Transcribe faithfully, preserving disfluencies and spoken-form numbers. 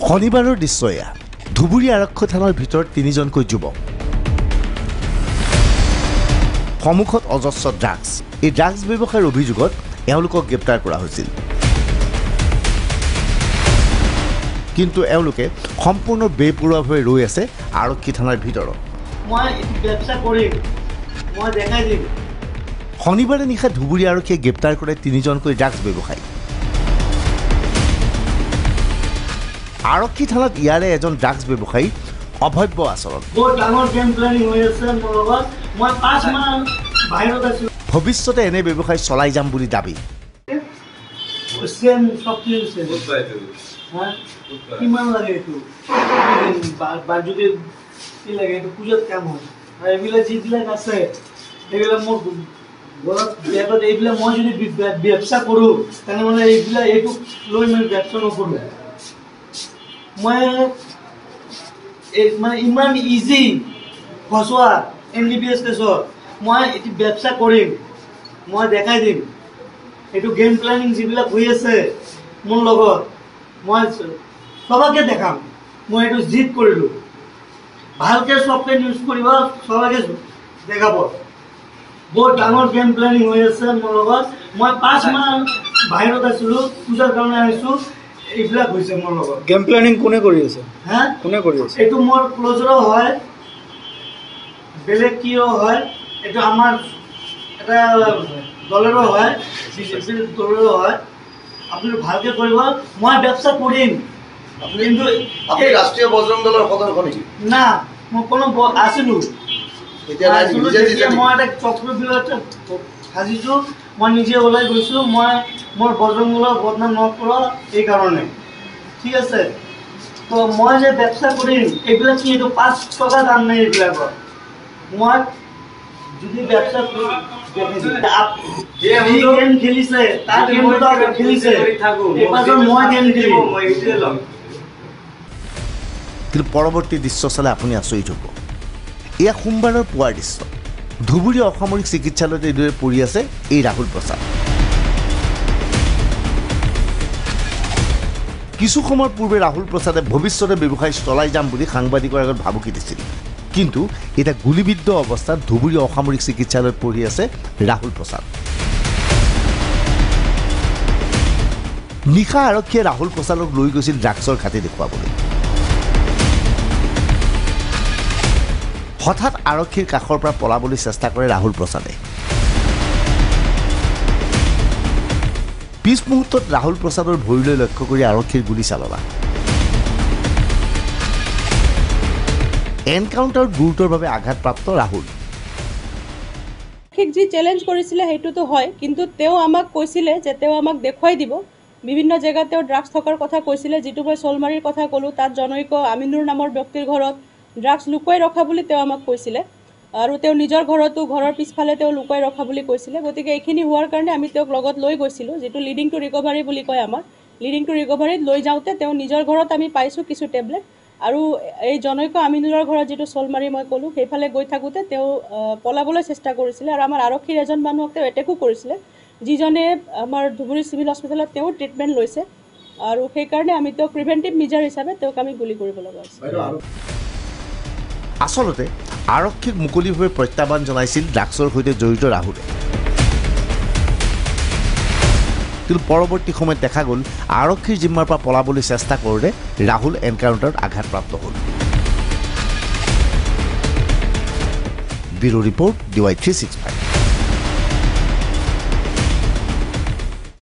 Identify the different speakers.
Speaker 1: শনিবাৰৰ দৃশ্য এয়া ধুবুৰী আৰক্ষী থানাৰ ভিতৰত তিনিজনকৈ যুৱক সন্মুখত অজস্ৰ ড্ৰাগছ এই ড্ৰাগছ ব্যৱসায়ৰ অভিযোগত এওঁলোকক গ্ৰেপ্তাৰ কৰা হৈছিল কিন্তু এওঁলোকে সম্পূৰ্ণ বেপৰোৱাভাৱে ৰৈ আছে আৰক্ষী থানাৰ ভিতৰত
Speaker 2: মই ব্যৱস্থা কৰিম মই দেখাই দিম
Speaker 1: শনিবাৰে নিশা ধুবুৰী আৰক্ষীয়ে গ্ৰেপ্তাৰ কৰে তিনিজনকৈ ড্ৰাগছ ব্যৱসায়ী আৰক্ষী থানাত ইয়াৰে এজন ড্ৰাগছ ব্যৱসায়ী অভব্য আচৰণ
Speaker 2: বহুত ডাঙৰ গেম প্লেনিং হৈ আছে মোৰ লগত মই পাঁচ মাহ বাহিৰত আছো
Speaker 1: ভৱিষ্যতে এনে ব্যৱসায় চলাই যাম বুলি দাবী
Speaker 2: সেম সব কিছু হ্যাঁ কিমান লাগে এইটো বাজুতে কি লাগে এইটো পূজাত কাম হয় আৰু এইবিলাক যিবিলাক আছে এইবিলাক মোৰ ঘৰত বেগত এইবিলাক মই যদি ব্যৱস্থা কৰোঁ তেনেহ'লে এইবিলাক এইটো লৈ মই ব্যৱস্থা নকৰোঁ মই মানে ইমান ইজি ফচোৱা এন ডি পি এছ কেছত মই এইটো ব্যৱস্থা কৰিম মই দেখাই দিম এইটো গেম প্লেনিং যিবিলাক হৈ আছে মোৰ লগত মই সবাকে দেখাম মই এইটো জিদ কৰিলোঁ ভালকে সবকে নিউজ কৰিব সবাকে দেখাব বহুত ডাঙৰ গেম প্লেনিং হৈ আছে মোৰ লগত মই পাঁচ মাহ বাহিৰত আছিলোঁ পূজাৰ কাৰণে আহিছোঁ এইবিলাক হৈছে মোৰ লগত
Speaker 3: গেম প্লেনিং কোনে কৰি আছে
Speaker 2: হা
Speaker 3: কোনে কৰি আছে
Speaker 2: এইটো মোৰ ক্লজৰো হয় বেলেগ কিয় হয় এইটো আমাৰ এটা দলৰো হয় বিজেপিৰ দলৰো হয় আপুনি ভালকে কৰিব মই ব্যৱস্থা কৰিম কিন্তু
Speaker 4: আপুনি ৰাষ্ট্ৰীয় বজৰং দলৰ সদস্য নেকি
Speaker 2: না মই কোনো আছিলোঁ
Speaker 4: এতিয়া
Speaker 2: মই এটা চক্ৰবিলাক সাজিছোঁ মই নিজে ওলাই গৈছোঁ মই মোৰ বজৰং দলৰ বদনাম নকৰোঁ এইকাৰণে ঠিক আছে তো মই যে ব্যৱস্থা কৰিম এইবিলাক কি এইটো পাঁচ টকা দাম নাই এইবিলাকৰ মই যদি ব্যৱস্থা গেম খেলিছে তাৰ গেমটো খেলিছে এইপাছত মই গেম খেলিম মই এইটোৱে ল'ম
Speaker 1: কিন্তু পৰৱৰ্তী দৃশ্য চালে আপুনি আচৰিত হ'ব এয়া সোমবাৰৰ পুৱাৰ দৃশ্য ধুবুৰী অসামৰিক চিকিৎসালয়ত এইদৰে পৰি আছে এই ৰাহুল প্ৰসাদ কিছু সময়ৰ পূৰ্বে ৰাহুল প্ৰসাদে ভৱিষ্যতে ব্যৱসায় চলাই যাম বুলি সাংবাদিকৰ আগত ভাবুকি দিছিল কিন্তু এটা গুলিবিদ্ধ অৱস্থাত ধুবুৰী অসামৰিক চিকিৎসালয়ত পৰি আছে ৰাহুল প্ৰসাদ নিশা আৰক্ষীয়ে ৰাহুল প্ৰসাদক লৈ গৈছিল ড্ৰাগছৰ ঘাটি দেখুৱাবলৈ হঠাৎ আৰক্ষীৰ কাষৰ পৰা পলাবলৈ চেষ্টা কৰে ৰাহুল প্ৰসাদে পিছ মুহূৰ্তত ৰাহুল প্ৰসাদৰ ভৰিলৈ লক্ষ্য কৰি আৰক্ষীৰ গুলী চালনা এনকাউণ্টাৰত গুৰুতৰভাৱে আঘাতপ্ৰাপ্ত ৰাহুল
Speaker 5: ঠিক যি চেলেঞ্জ কৰিছিলে সেইটোতো হয় কিন্তু তেওঁ আমাক কৈছিলে যে তেওঁ আমাক দেখুৱাই দিব বিভিন্ন জেগাত তেওঁ ড্ৰাগছ থকাৰ কথা কৈছিলে যিটো মই চলমাৰীৰ কথা ক'লোঁ তাত জনৈক আমিনুৰ নামৰ ব্যক্তিৰ ঘৰত ড্ৰাগছ লুকুৱাই ৰখা বুলি তেওঁ আমাক কৈছিলে আৰু তেওঁ নিজৰ ঘৰতো ঘৰৰ পিছফালে তেওঁ লুকুৱাই ৰখা বুলি কৈছিলে গতিকে এইখিনি হোৱাৰ কাৰণে আমি তেওঁক লগত লৈ গৈছিলোঁ যিটো লিডিং টু ৰিকভাৰী বুলি কয় আমাৰ লিডিং টু ৰিকভাৰীত লৈ যাওঁতে তেওঁ নিজৰ ঘৰত আমি পাইছোঁ কিছু টেবলেট আৰু এই জনৈক আমিনুৰৰ ঘৰত যিটো চলমাৰী মই ক'লোঁ সেইফালে গৈ থাকোঁতে তেওঁ পলাবলৈ চেষ্টা কৰিছিলে আৰু আমাৰ আৰক্ষীৰ এজন মানুহক তেওঁ এটেকো কৰিছিলে যিজনে আমাৰ ধুবুৰী চিভিল হস্পিটেলত তেওঁ ট্ৰিটমেণ্ট লৈছে আৰু সেইকাৰণে আমি তেওঁক প্ৰিভেণ্টিভ মেজাৰ হিচাপে তেওঁক আমি গুলি কৰিব লগা হৈছে
Speaker 1: আচলতে আৰক্ষীক মুকলিভাৱে প্ৰত্যাহ্বান জনাইছিল ড্ৰাগছৰ সৈতে জড়িত ৰাহুলে কিন্তু পৰৱৰ্তী সময়ত দেখা গ'ল আৰক্ষীৰ জিম্মাৰ পৰা পলাবলৈ চেষ্টা কৰোঁতে ৰাহুল এনকাউণ্টাৰত আঘাতপ্ৰাপ্ত হ'ল bureau report D Y three six five